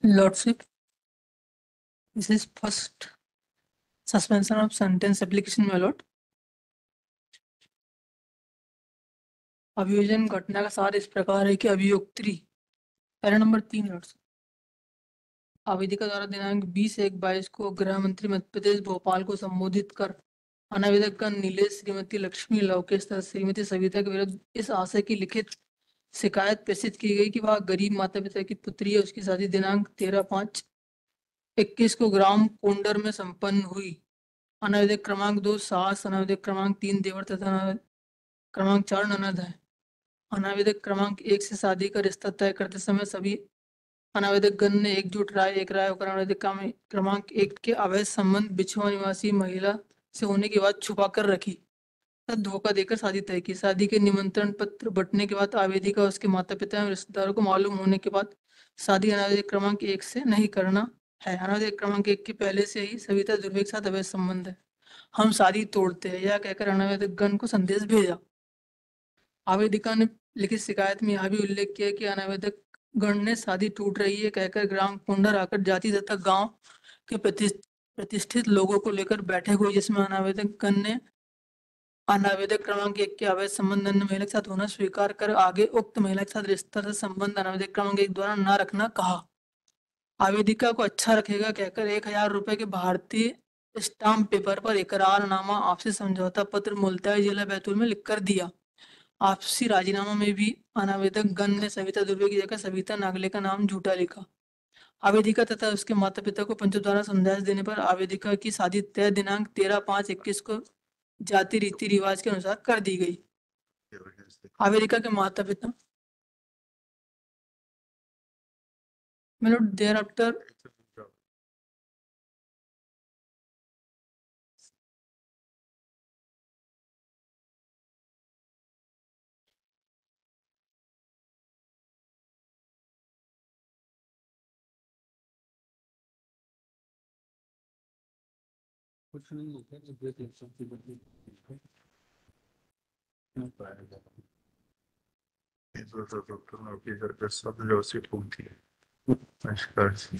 Lordship, this is first suspension of sentence application, my lord. अभियोजन घटना का सार इस प्रकार है कि अभियोक्त्री पैरा नंबर 3 लॉर्ड्स आवेदिका द्वारा दिनांक 20/1/22 को गृह मंत्री मध्य प्रदेश भोपाल को संबोधित कर अनावेदकगण नीलेश, श्रीमती लक्ष्मी, लवकेश तथा श्रीमती सविता के विरुद्ध इस आशय की लिखित शिकायत प्रेषित की गई कि वह गरीब माता पिता की पुत्री है। उसकी शादी दिनांक 13/5/21 को ग्राम कोंडर में संपन्न हुई। अनावेदक क्रमांक 2 सास, अनावेदक क्रमांक 3 देवर तथा अनावेदक क्रमांक 4 ननद है। अनावेदक क्रमांक 1 से शादी का रिश्ता तय करते समय सभी अनावेदक गण ने एकजुट एक राय होकर अनावेदक क्रमांक 1 के अवैध संबंध बिछुआ निवासी महिला से होने की बात छुपा कर रखी तथा धोखा देकर शादी तय की। शादी के निमंत्रण पत्र बंटने के बाद आवेदिका उसके माता पिता एवं रिश्तेदारों को मालूम होने के बाद शादी अनावेदक क्रमांक 1 से नहीं करना है। अनावेदक क्रमांक 1 के पहले से ही सविता दुर्वे के साथ अवैध संबंध है, हम शादी तोड़ते हैं, यह कहकर अनावेदक गण को संदेश भेजा। आवेदिका ने लिखित शिकायत में यह भी उल्लेख किया कि अनावेदक गण ने शादी टूट रही है कहकर ग्राम कुंडर आकर जाति तथा गांव के प्रतिष्ठित लोगों को लेकर बैठे हुए, जिसमें अनावेदक गण ने अनावेदक क्रमांक 1 के अवैध संबंध अन्य महिला के साथ होना स्वीकार कर आगे उक्त महिला के साथ रिश्ता से संबंध अनावेदक क्रमांक 1 द्वारा न रखना कहा। आवेदिका को अच्छा रखेगा कहकर 1000 रुपए के भारतीय स्टाम्प पेपर पर इकरारनामा आपसी समझौता पत्र मुल्ताई जिला बैतूल में लिखकर दिया। आपसी राजीनामा में भी अनावेदक गण ने सविता दुबे की जगह सविता नागले का नाम झूठा लिखा। आवेदिका तथा उसके माता पिता को पंचों द्वारा संदेश देने पर आवेदिका की शादी तय दिनांक 13/5/21 को जाति रीति रिवाज के अनुसार कर दी गई। आवेदिका के माता पिता देयर आफ्टर कुछ नहीं होता है, जब एक सबसे बड़ी नहीं पाएगा तो डॉक्टर ने अपनी घर पे सब व्यवस्थित होती है। नमस्कार जी।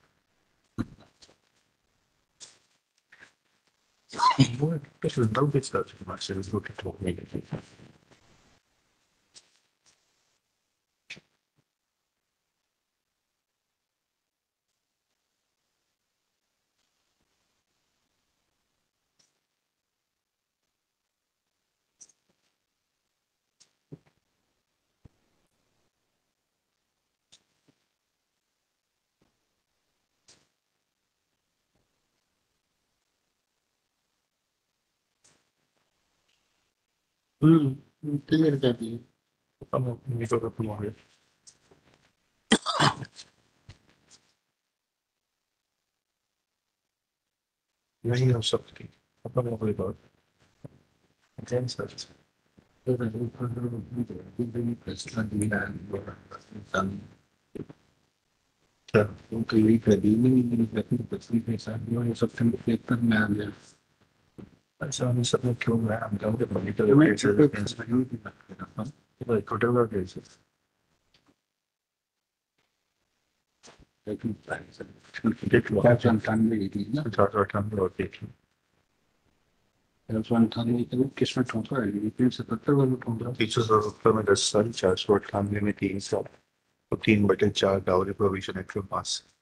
वो डॉक्टर सुंदर के साथ मास्टर इसको ठीक नहीं करती। क्लियर कर दिए। हम अपनी तो खत्म हो गए। नहीं हो सकती खत्म हो गई बात। जैन सर उनका यही कर दी नहीं तस्वीर के साथ जो सबसे पेपर में आ गया। ऐसा हम सब लोग क्यों है हम जाओगे पॉलिटिकल मैं केसेस पेपर में की बात कर रहा हूँ। भाई टोटल केसेस लेकिन देख लो 498 थी ना, 498 और देख लो 498 के किसमें ठोका है, 377 वाला ठोका। 377 में 10 साल, 498 में 3 साल और 3/4 डाउरी प्रोविजन एक्ट में 5 साल।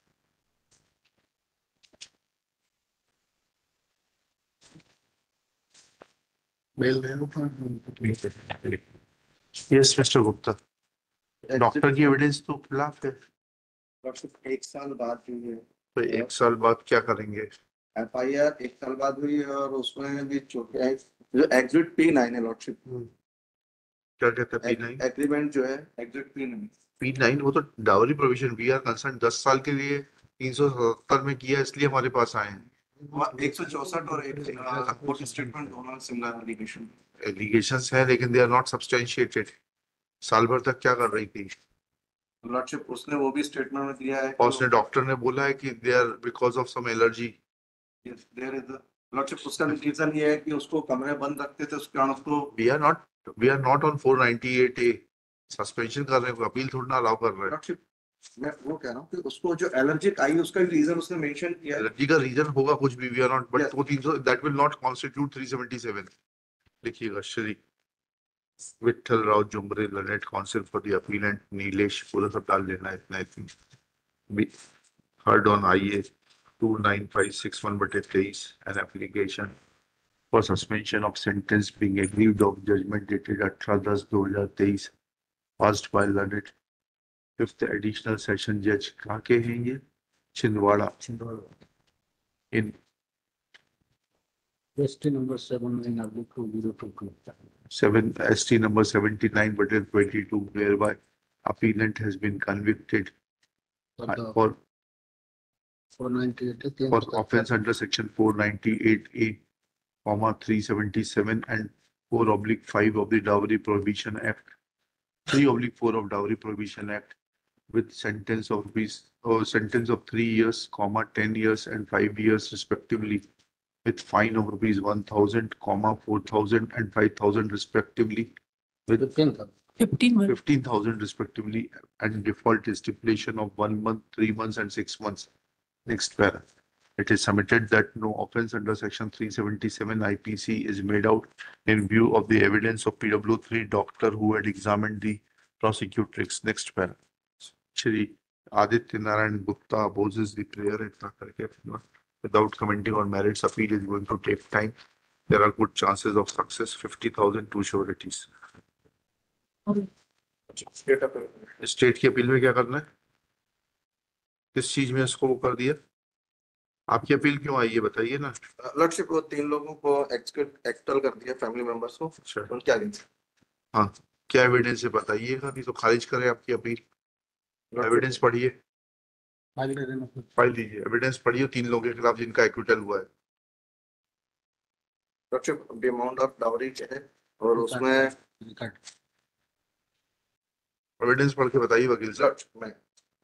यस मिस्टर गुप्ता, डॉक्टर की एविडेंस तो खिलाफ है। डॉक्टर 1 साल बाद हुई है, तो 1 साल बाद क्या करेंगे? FIR 1 साल बाद हुई है और उसमें भी जो एग्जिट P9 है लॉर्डशिप, क्या कहते हैं P9 एग्रीमेंट जो है एग्जिट P9 वो तो dowry provision we are concern 10 साल के लिए 377 में किया, इसलिए हमारे पास आए हैं। 164 और एक कोर्ट स्टेटमेंट दोनों सिमिलर एलिगेशन एलिगेशंस है लेकिन दे आर नॉट सब्सटेंशिएटेड। साल भर तक क्या कर रही थी लॉर्डशिप? उसने वो भी स्टेटमेंट में दिया है और उसने डॉक्टर ने बोला है कि they are because of some allergy. There is lordship उसका रीजन ये है कि उसको कमरे बंद रखते थे, उसके कारण उसको we are not on 498A suspension कर रहे हैं, अपील थोड़ा ना अलाउ कर रहे हैं। लॉर्डशिप मैं वो कह रहा हूँ कि उसको जो एलर्जिक आई उसका रीजन उसने मेंशन किया है। एलर्जी का रीजन होगा कुछ भी, we are not, but Yes. वो 300 दैट विल नॉट कॉन्स्टिट्यूट 377। लिखिएगा Shri Vithal Rao Jumre learned counsel for the appellant Nilesh, पूरा सब डाल लेना इतना इतनी be heard on IA 29561/23 an application for suspension of sentence being aggrieved of judgment dated 18/10/2023 passed by learned fifth additional session judge कहाँ के हैं ये? Chhindwara in ST number 79/2022. 7 ST number 79/22, whereby appellant has been convicted for 498 for offense under section 498A, 377 and 4/5 of the Dowry Prohibition Act, 3/4 of Dowry Prohibition Act, with sentence of 3 years, 10 years and 5 years respectively, with fine of rupees 1,000, 4,000 and 5,000 respectively, with 15 में 15,000 respectively, and default stipulation of 1 month, 3 months and 6 months. Next para. It is submitted that no offense under section 377 IPC is made out in view of the evidence of PW3 doctor who had examined the prosecutrix. Next para. Shri Aditya Narayan Gupta opposes the prayer itna karke without commenting on merits. Appeal is going to take time. There are good chances of success. 50,000 to sureties. State की appeal में क्या करना है? किस चीज में इसको वो कर दिया? आपकी अपील क्यों आई है बताइए ना। लॉर्डशिप वो 3 लोगों को एक्सटल कर दिया, फैमिली मेंबर्स को। अच्छा, उनके आगे हाँ, क्या एविडेंस है बताइएगा, नहीं तो खारिज करें आपकी अपील। एविडेंस पढ़िए, फाइल दीजिए, एविडेंस पढ़िए 3 लोगों के खिलाफ जिनका एक्विटल हुआ है। Lordship the amount of dowry है और उसमें एविडेंस पढ़ के बताइए वकील साहब। लॉर्डशिप में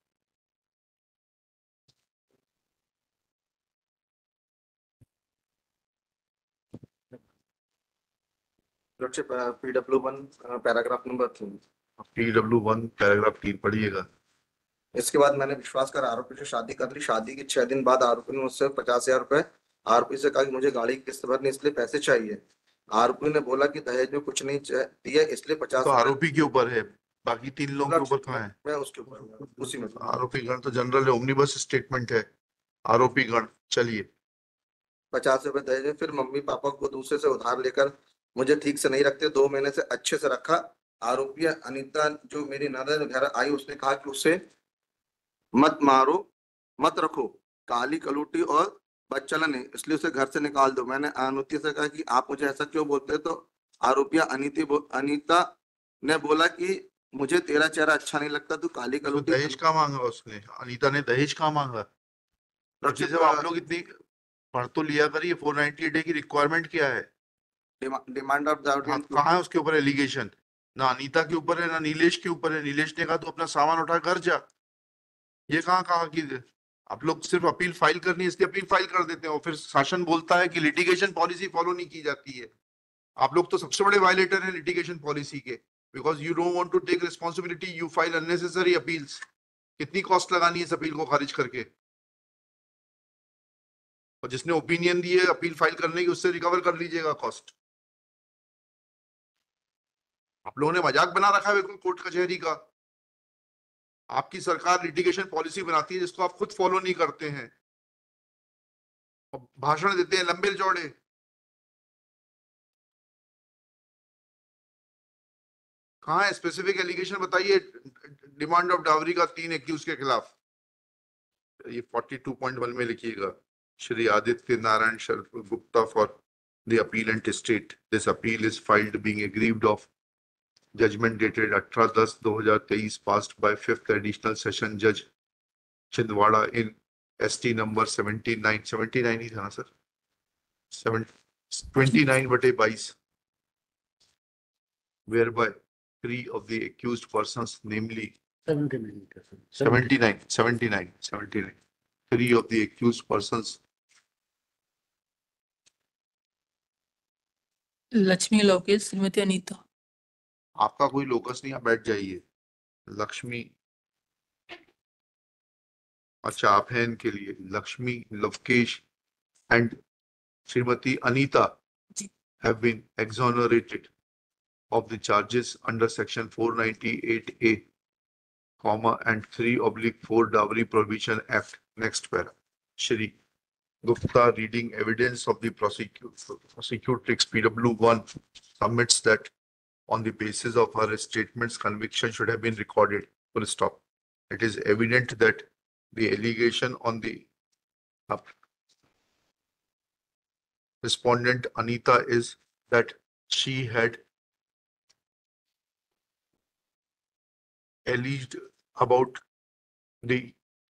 lordship PW1 paragraph number 3। PW1 paragraph 3 पढ़िएगा। इसके बाद मैंने विश्वास कर आरोपी से शादी कर ली। शादी के 6 दिन बाद आरोपी ने मुझसे 50,000 रुपए आरोपी से कहा कि मुझे गाड़ी की किस्त भरनी, इसलिए पैसे चाहिए। आरोपी ने बोला कि दहेज में कुछ नहीं दिया, इसलिए 50। तो आरोपी के ऊपर है, बाकी 3 लोगों के ऊपर कहाँ है? मैं उसके ऊपर उसी में आरोपी गण तो जनरल है, ओमनिबस स्टेटमेंट है। आरोपी गण चलिए। 50 रुपए दहेज में, फिर मम्मी पापा को दूसरे से उधार लेकर मुझे ठीक से नहीं रखते, 2 महीने से अच्छे से रखा। आरोपी अनीता जो मेरी ननद घर आई, उसने कहा कि उसे मत मारो मत रखो, काली कलूटी और बच्चलन है, इसलिए उसे घर से निकाल दो। मैंने अनिता से कहा कि आप मुझे ऐसा क्यों बोलते, तो आरोपिया अनीता ने बोला कि मुझे तेरा चेहरा अच्छा नहीं लगता, तू काली तो कलूटी। दहेज कहाँ मांगा उसने? अनीता ने दहेज कहाँ मांगा? लॉर्डशिप, जब आप लोग इतनी पढ़ तो लिया करिए, 498 डे की रिक्वायरमेंट क्या है? डिमांड ऑफ कहाँ है उसके ऊपर एलिगेशन? ना अनीता के ऊपर है ना नीलेश के ऊपर है। नीलेश ने कहा तो अपना सामान उठा घर जा। ये कहाँ कहा कि आप लोग सिर्फ अपील फाइल करनी है इसलिए अपील फाइल कर देते हैं और फिर शासन बोलता है कि लिटिगेशन पॉलिसी फॉलो नहीं की जाती है। आप लोग तो सबसे बड़े वायलेटर हैं लिटिगेशन पॉलिसी के, because you don't want to take responsibility, you file unnecessary appeals. कितनी कॉस्ट लगानी है इस अपील को खारिज करके? और जिसने ओपिनियन दी है अपील फाइल करने की, उससे रिकवर कर लीजिएगा कॉस्ट। आप लोगों ने मजाक बना रखा है बिल्कुल कोर्ट कचहरी का। आपकी सरकार लिटिगेशन पॉलिसी बनाती है जिसको आप खुद फॉलो नहीं करते हैं, और भाषण देते हैं लंबे चौड़े। कहाँ है स्पेसिफिक एलिगेशन बताइए डिमांड ऑफ डावरी का 3 एक्यूज के खिलाफ? ये 42.1 में लिखिएगा। Shri Aditya Narayan Sharma Gupta for the appellant state, this appeal is filed being aggrieved of judgment dated 18/10/2023 passed by 5th additional session judge Chindwada in ST number 79 ही था ना sir, 29/22, whereby 3 of the accused persons, namely 79, 3 of the accused persons Lakshmi Lokesh Shrimati Anita. आपका कोई locus नहीं, आप बैठ जाइए। लक्ष्मी अच्छा, आप हैं इनके लिए Lakshmi, Lavkesh and Srimati Anita ji. have been exonerated of the charges under section 498A, comma and 3/4 Dowry Prohibition Act. Next para. Shri Gupta, reading evidence of the prosecutrix PW1, submits that on the basis of her statements, conviction should have been recorded. Full stop. It is evident that the allegation on the respondent Anita is that she had alleged about the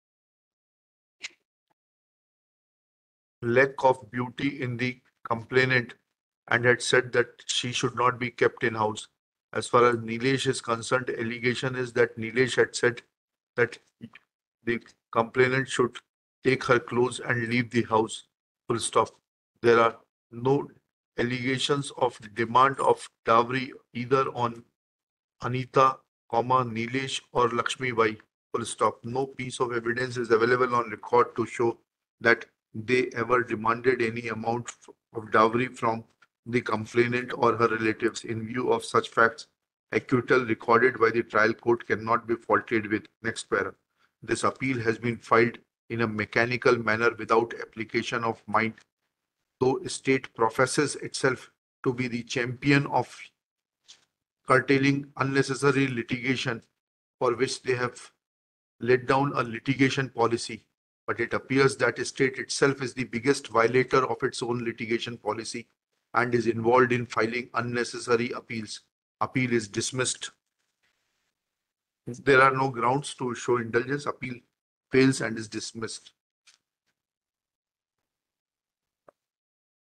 lack of beauty in the complainant and had said that she should not be kept in house. As far as Nilesh is concerned, allegation is that Nilesh had said that the complainant should take her clothes and leave the house. Full stop. There are no allegations of demand of dowry either on Anita, Nilesh or Lakshmi Bai. Full stop. No piece of evidence is available on record to show that they ever demanded any amount of dowry from the complainant or her relatives. In view of such facts, acquittal recorded by the trial court cannot be faulted with. Next para. This appeal has been filed in a mechanical manner without application of mind, though state professes itself to be the champion of curtailing unnecessary litigation, for which they have laid down a litigation policy. But it appears that state itself is the biggest violator of its own litigation policy and is involved in filing unnecessary appeals. Appeal is dismissed. If there are no grounds to show indulgence, appeal fails and is dismissed.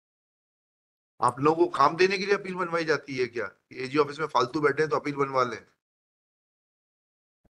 आप लोगों को काम देने के लिए appeal बनवाई जाती है क्या? एजी ऑफिस में फालतू बैठे हैं तो अपील बनवा लें।